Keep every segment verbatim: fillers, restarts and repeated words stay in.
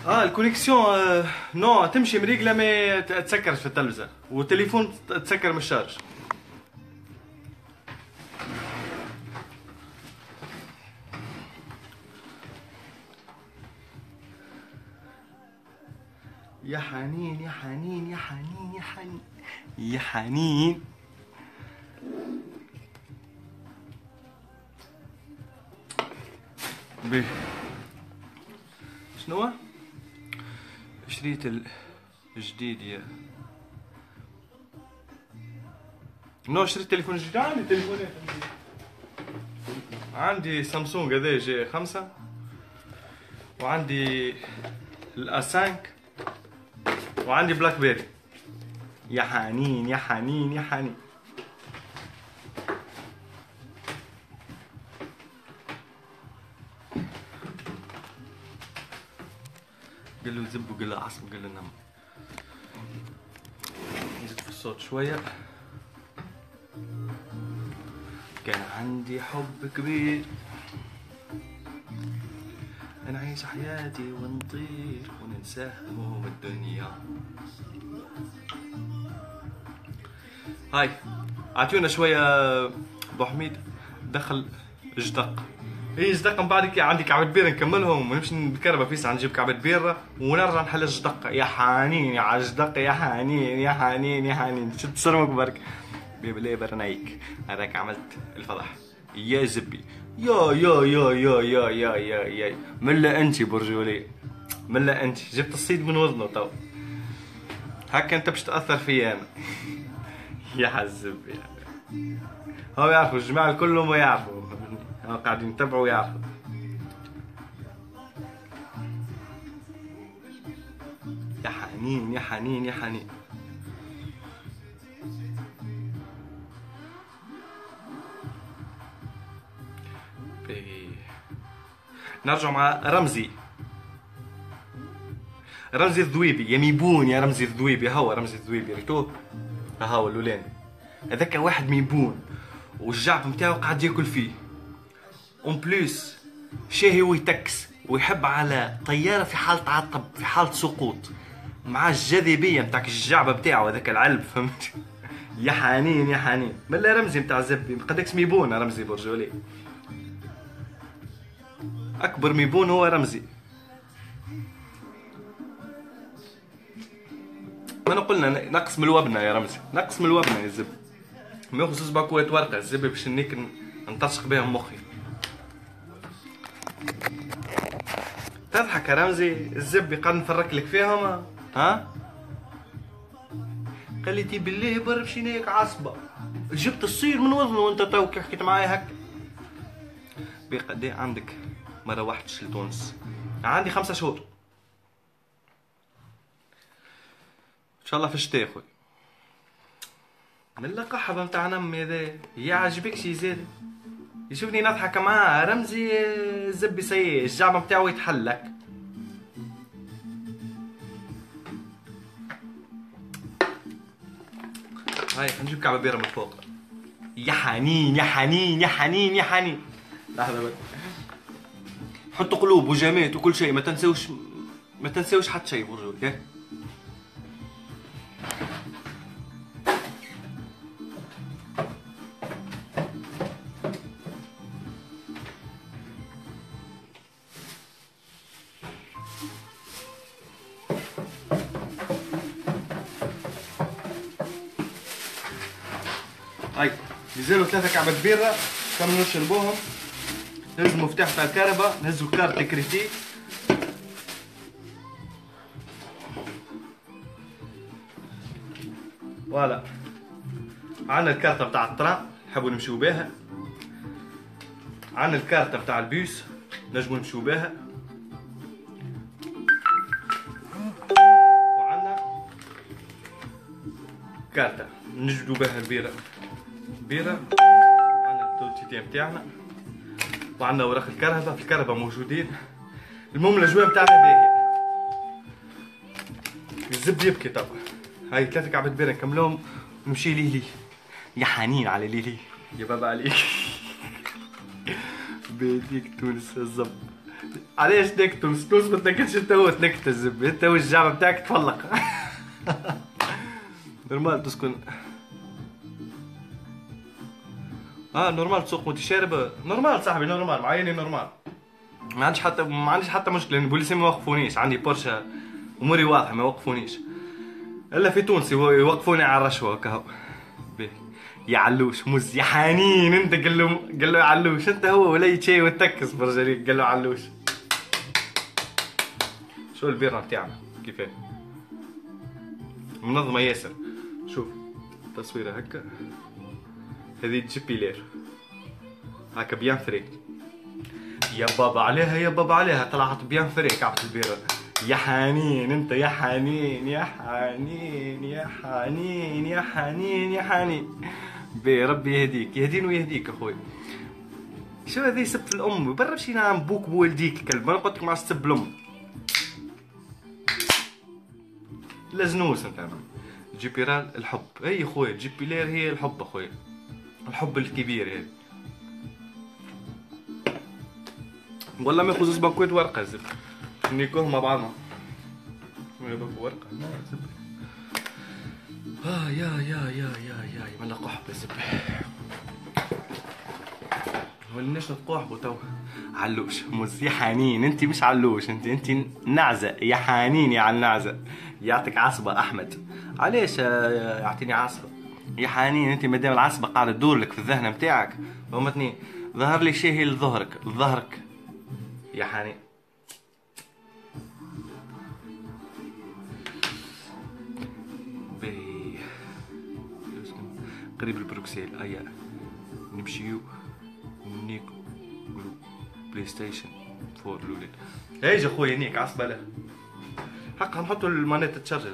اه الكونيكسيون آه نو تمشي مريقله ما تسكرش في التلفزه، والتليفون تسكر من الشارج. يا حنين يا حنين يا حنين يا حنين يا حنين. بيه شنو شريت الجديد يا نو شريت تليفون جديد. عندي تليفونات، عندي سامسونج هذا جي خمسة، وعندي الا خمسة، وعندي بلاك بيري. يا حنين يا حنين يا حنين. قال له زب وقال له عصب وقال له نم. نزيد في الصوت شوية. كان عندي حب كبير، نعيش حياتي ونطير وننسى هموم الدنيا. هاي اعطيونا شوية ابو حميد. دخل جدق اي جدق. من بعد كي عندي كعبة بيرة نكملهم ونمشي نتكربة فيس نجيب كعبة بيرة ونرجع نحل الجدق. يا حنين يا عجدق يا حنين يا حنين يا حنين. شد صرمك برك بيبلي برنايك. هذاك عملت الفضح يا زبي. يا يا يا يا يا يا يا يا ملا انت برجولي، ملا انت جبت الصيد من وزنه. تو هكا انت باش تاثر فيا انا. يا حزب يا هو يعرفوا الجماعه كلهم يعرفوا، قاعدين يتبعوا ويعرفوا. يا حنين يا حنين يا حنين. نرجع مع رمزي. رمزي الذويبي يا ميبون. يا رمزي الذويبي هو رمزي الذويبي ريتوه هو الاولاني. هذاك واحد ميبون والجعب نتاعو قاعد ياكل فيه اون بليس شاهي ويتكس ويحب على طياره في حاله عطب في حاله سقوط مع الجاذبيه نتاعك الجعبه نتاعو هذاك العلب فهمت. يا حنين يا حنين. ملا رمزي نتاع زبي قداك ميبون رمزي برجولي. اكبر ميبون هو رمزي. ما نقولنا نقص من الوبنه يا رمزي، نقص من الوبنه يا زب. ما ياخذ زوز باكوات ورقه الزب باش نيك نطرشق بهم مخي. تضحك يا رمزي. الزب قاعد نفرك لك فيهم. ها قال لي تي بالله برا مشينا هيك عصبه جبت الصير من وزنه وانت تو كي حكيت معايا هكا. بقد ايه عندك؟ ما روحتش لتونس. عندي خمسة شهور ان شاء الله في الشتاء خويا. من القحبة نتاع نمي هذا يعجبك شي زاد يشوفني نضحك معاه. رمزي زبي سيء الجعبة نتاعو يتحلك. هاي نجيب كعبة بيرة من فوق. يا حنين يا حنين يا حنين يا حنين. لحظة بس حطوا قلوب وجامات وكل شيء. ما تنسوش ما تنسوش حتى شيء برجولي. هاي نزلوا ثلاثة كعبة بيرة كم نشربوهم. نهز المفتاح تاع الكهرباء، نهزوا الكارت الكريتي. فوالا عندنا الكارتة بتاع التران نحبوا نمشيو بها. عندنا الكارتة بتاع البيس نجموا نمشيو بها. وعندنا كارتة نجبدوا بها البيرة بيرة. وعندنا التوتيتين بتاعنا وعندنا اوراق الكهرباء. في الكهرباء موجودين. المهم الاجواء بتاعنا باهية. الزب يبكي طبعا. هاي ثلاثة كعبة بيرة نكملهم ونمشي ليلي. يا حنين على ليلي يا بابا عليك. بيديك تونس الزب. علاش تنكتو سنوس ما تنكتش انت هو تنكت الزب انت هو الجعبة بتاعك تفلق. نورمال تسكن اه نورمال تسوق وانت شارب نورمال صاحبي نورمال معيني نورمال ما عنديش حتى ما عنديش حتى مشكلة لان البوليسين ما وقفونيش عندي بورشا اموري واضحة ما وقفونيش الا في تونس يوقفوني على الرشوة كهو. يا علوش مز يا حنين انت قال له قال له يا علوش انت هو ولا شيء وتكس برجليك قال له علوش. شو البيرة بتاعنا كيفاه منظمة ياسر. شوف تصويرة هكا هذه جيبيلير هكا بيان فري يا بابا عليها يا بابا عليها طلعت بيان فري كعبة البيرة. يا حنين انت يا حنين يا حنين يا حنين يا حنين يا حنين بي ربي يهديك يهديني ويهديك اخوي. شو هذه سبت الام برا مشي نعم بوك بوالديك كلب انا قلت لك ما تسب الام لزنوس انت. جيبيرال الحب اي اخوي جيبيلير هي الحب اخوي الحب الكبير هذا والله ما يخص باكويت ورقه زب نيكوه مع بعضنا باكو ورقه زب. اه يا يا يا يا يا ملا قحبه زب ولناش نتقحبوا تو. علوش مز يا حنين انت مش علوش انت انت نعزه يا حنين يا على النعزه يعطيك عصبه احمد. علاش يعطيني عصبه يا حنين انت مادام العصبه قاعده تدور لك في الذهن نتاعك هما اثنين ظهر لي شيء لظهرك لظهرك يا حنين. بي قريب البروكسيل ايا نمشيو نيكو بلاي ستيشن فور لولين. ايج اخويا هنيك عصبه له حقا نحطوا المانيت تشارجر.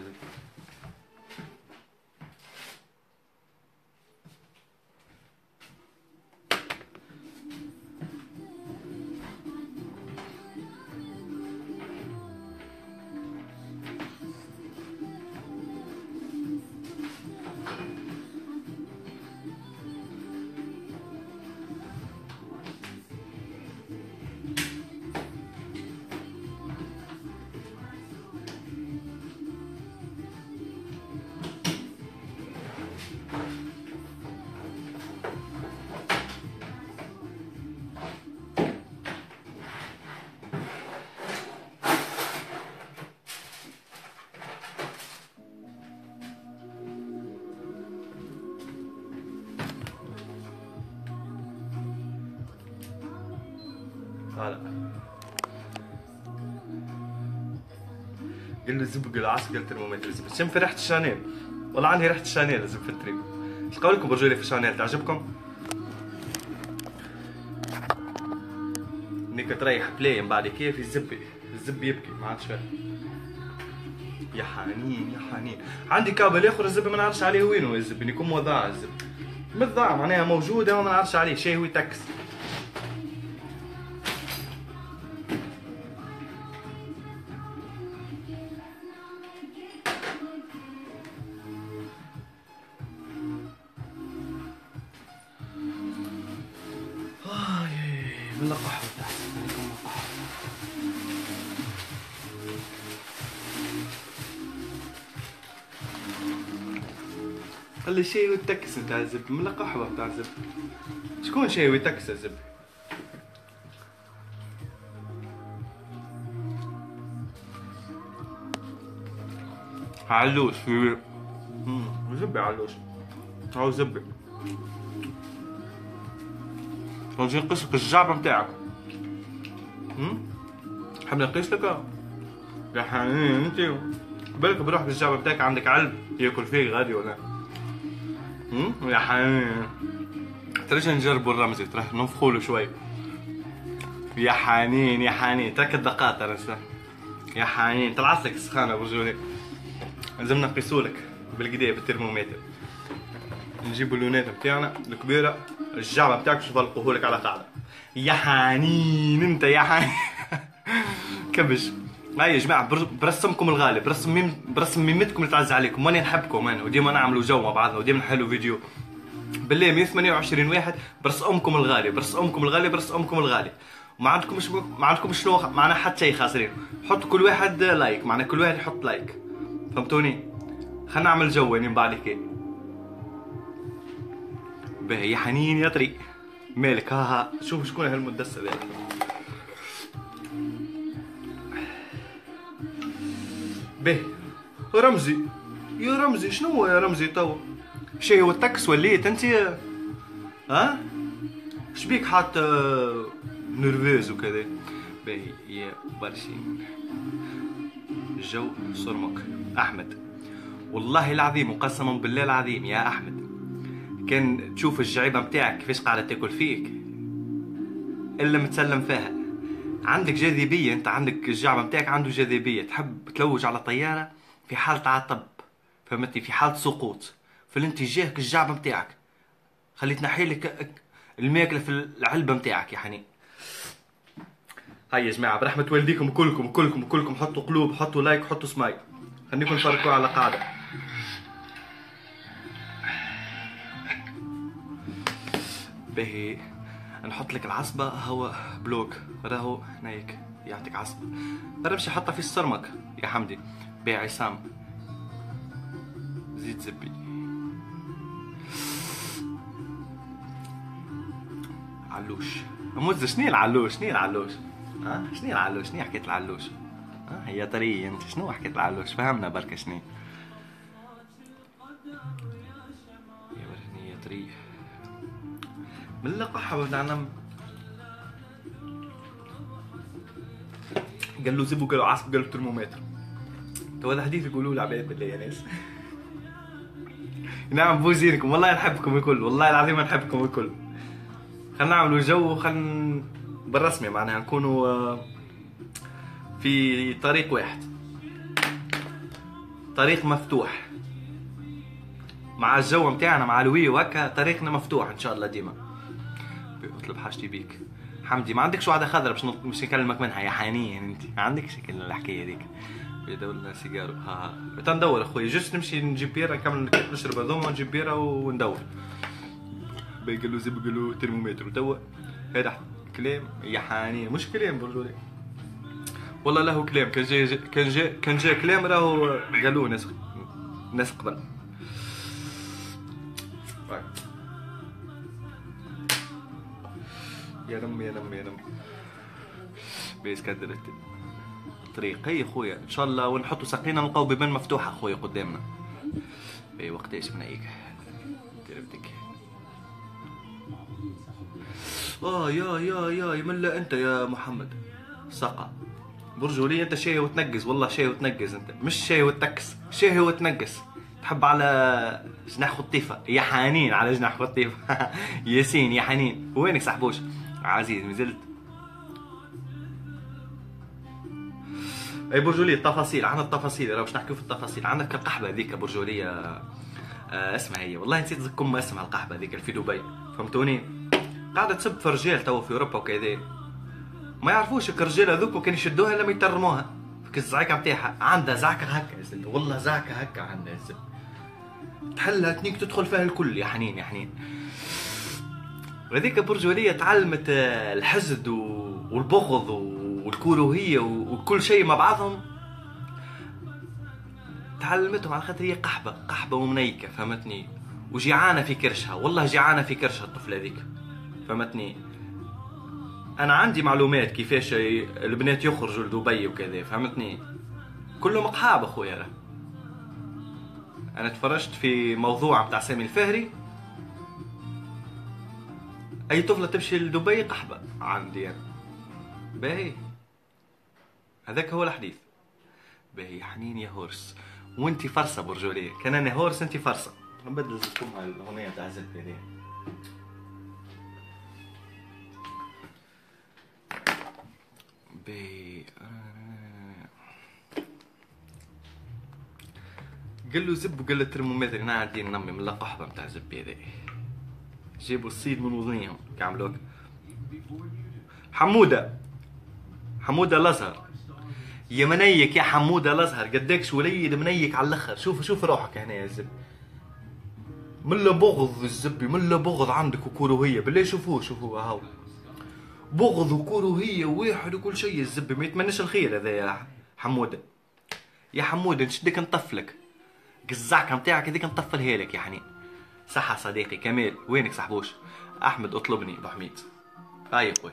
هلا قال له زب العصر قال ترمومتر زب شم في ريحه الشانيل والله عندي ريحه الشانيل زب في التريكو. ايش قولكم برجولي في الشانيل تعجبكم؟ انك تريح بلاي من بعد كيف الزب الزب يبكي ما عادش فاهم. يا حنين يا حنين عندي كابل اخر الزب ما نعرفش عليه وينه الزب يكون موضاع الزب بالضاع معناها موجوده وما نعرفش عليه شيء هو يتكس. من القحوة تحت عليكم القحوة. خلي شيء ويتكس نتاع الزب من القحوة بتاع الزب. شكون شيء ويتكس الزب؟ علوش في امم زبي علوش هاو زبي نجي نقيس لك الجعبة نتاعك. امم حاب نقيس لك يا حنين انت بالك بروحك الجعبة نتاعك عندك علب ياكل فيه غادي ولا امم يا حنين تريش نجربوا الرمزي تروح ننفخوله شوي. يا حنين يا حنين ترك الدقات رسله يا حنين طلعت لك السخانة برجولي لازم نقيسولك بالقدا بالترمومتر. نجيبوا اللونات نتاعنا الكبيرة الجعبة نتاعك باش نطلقوهولك على قاعدة. يا حنين انت يا حنين كبش. هاي يا جماعة برسمكم الغالي برسم ميم برسم ميمتكم اللي تعز عليكم واني نحبكم انا وديما نعملوا جو مع بعضنا وديما نحلوا فيديو. بالله مية وثمانية وعشرين واحد برس امكم الغالي برس امكم الغالي برس امكم الغالي وما عندكمش ما عندكمش شنو معنا حتى شيء خاسرين. حطوا كل واحد لايك، معنا كل واحد يحط لايك، فهمتوني؟ خلينا نعمل جو يعني من بعد هيك. باهي يا حنين يا طريق مالك؟ ها ها شوف شكون هالمدسة ذاك. باهي رمزي يا رمزي، شنو هو يا رمزي توا؟ شي هو التكس وليت انت؟ ها؟ شبيك حاط نرفوز وكذا؟ باهي يا برشين الجو صرمك احمد، والله العظيم وقسما بالله العظيم يا احمد كان تشوف الجعيبه متاعك كيفاش قاعده تاكل فيك الا متسلم فيها. عندك جاذبيه، انت عندك الجعبه متاعك عنده جاذبيه، تحب تلوج على طياره في حاله عطب، فهمتني؟ في حاله سقوط في الاتجاه الجعبه متاعك، خلي تنحي لك الماكله في العلبه متاعك يا حنين. هيا يا جماعه برحمه والديكم كلكم كلكم كلكم حطوا قلوب، حطوا لايك، حطوا سمايل، خليكم نفرقوا على قاعده. باهي نحط لك العصبه، هو بلوك راهو هنايك يعطيك عصبه، امشي حطها في السرمك يا حمدي. باهي عصام زيد زبي. علوش موز، شنو العلوش؟ شنو العلوش؟ ها شنو العلوش؟ شنو حكايه العلوش؟ ها هي طريه انت، شنو حكايه العلوش؟ فهمنا بركه شنو يا برهني يا طريه من اللقاحه بتاعنا. قال له زبوا، قالوا عصب، قالوا ترمومتر. تو هذا حديث يقولوا له عباد بالله يا ناس. نعم بوزينكم والله نحبكم الكل، والله العظيم نحبكم الكل. خلينا نعملوا جو، خلينا بالرسمي معناها نكونوا في طريق واحد، طريق مفتوح مع الجو متاعنا مع الوي وهكا، طريقنا مفتوح ان شاء الله ديما. اطلب حاجتي بيك حمدي، ما عندكش وعده خضرا باش باش نكلمك منها يا حنين؟ انت ما عندكش الحكايه هذيك. يدور لنا سيجارو. ها ها تندور اخويا، جست نمشي نجيب بيره نكمل نشرب هذوما ونجيب بيره وندور. باقي له زب قال له ترمومتر وتوا هذا كلام يا حنين، مش كلام برجولي والله له كلام. كان جاي كان جاي كان جاي كلام راهو قالوه ناس ناس قبل. يا نم يا نم يا نم بيس كدرت الطريق. هي خويا ان شاء الله ونحطوا ساقينا نلقاو بيبان مفتوحه خويا قدامنا. اي وقتاش بنايك تربتك. اه يا يا يا يملا انت يا محمد سقى برجولي، انت شاي وتنقز، والله شاي وتنقز، انت مش شاي وتنكس، شاي وتنقز. تحب على جناح خطيفه يا حنين، على جناح خطيفه. ياسين يا حنين وينك صاحبوش عزيز مازلت. اي برجوليه التفاصيل، عندنا التفاصيل راه باش نحكيو في التفاصيل. عندك القحبه هذيك برجوليه آه اسمها هي، والله نسيت نذكركم اسمها القحبه هذيك في دبي، فهمتوني؟ قاعده تسب في رجال توا في اوروبا وكذا، ما يعرفوش الرجال هذوك كانوا يشدوها لما يترموها في الزعكه نتاعها. عندها زعكه هكا يا زلمه، والله زعكه هكا عندها يا زلمه، تحلها تنيك تدخل فيها الكل يا حنين يا حنين. هذيك برجوليه تعلمت الحسد والبغض والكروهيه وكل شيء مع بعضهم، تعلمتهم على خاطر هي قحبه قحبه ومنيكه، فهمتني؟ وجيعانه في كرشها، والله جيعانه في كرشها الطفله هذيك، فهمتني؟ انا عندي معلومات كيفاش البنات يخرجوا لدبي وكذا، فهمتني؟ كلهم قحاب اخويا. انا تفرجت في موضوع بتاع سامي الفهري، اي طفله تمشي لدبي قحبه عندي انا. باهي هذاك هو الحديث. باهي حنين يا هورس وانتي فرصه برجوليه، كان انا هورس انتي فرصه. نبدل لكم الاغنيه تاع زلفي هذه. باهي قال له زب وقال له ترمومتر. انا عندي نمي من القحبه نتاع زبي هذه، جيبوا الصيد من وضنيهم كعملوك. حموده حموده الازهر يا منيك، يا حموده الازهر قداكش وليد منيك على الاخر. شوف شوف روحك هنا يا زب، من لا بغض الزبي، من لا بغض عندك وكروهيه بالله. شوفوه شوفوه هاو بغض وكروهيه واحد وكل شيء. الزب ما يتمناش الخير هذا يا حموده. يا حموده نشدك نطفلك الزعكه نتاعك هذيك نطفلها لك يا حنين. صحة صديقي كمال، وينك صاحبوش؟ احمد اطلبني ابو حميد. هاي يا خوي.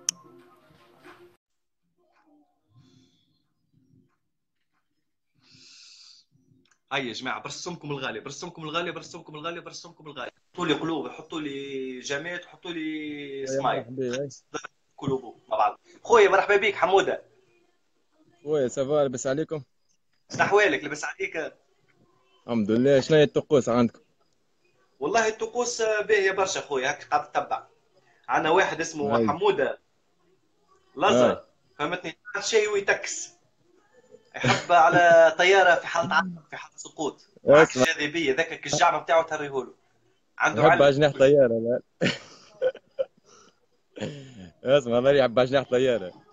هاي يا جماعه برسمكم الغالي، برسمكم الغالي، برسمكم الغالي، برسمكم الغالي. حطوا لي قلوب، حطوا لي جامات، حطوا لي يا سمايل. مرحبا هاي. قلوب مع بعض. خويا مرحبا بك حموده. خويا سافا لاباس عليكم؟ شنو احوالك؟ لبس عليك؟ الحمد لله. شنو هي الطقوس عندكم؟ والله الطقوس باهيه برشا خويا، هاك قاعد تتبع. عندنا واحد اسمه هاي حموده هاي. لزر، فهمتني؟ شيء ويتكس، يحب على طياره في حاله عطل، في حاله سقوط معك اسمع، جاذبيه، ذاك الجعبه نتاعو تهريهولو. عنده يحب على علم جناح كل شيء. طيارة لا. اسمع، هذا يحب على جناح طيارة.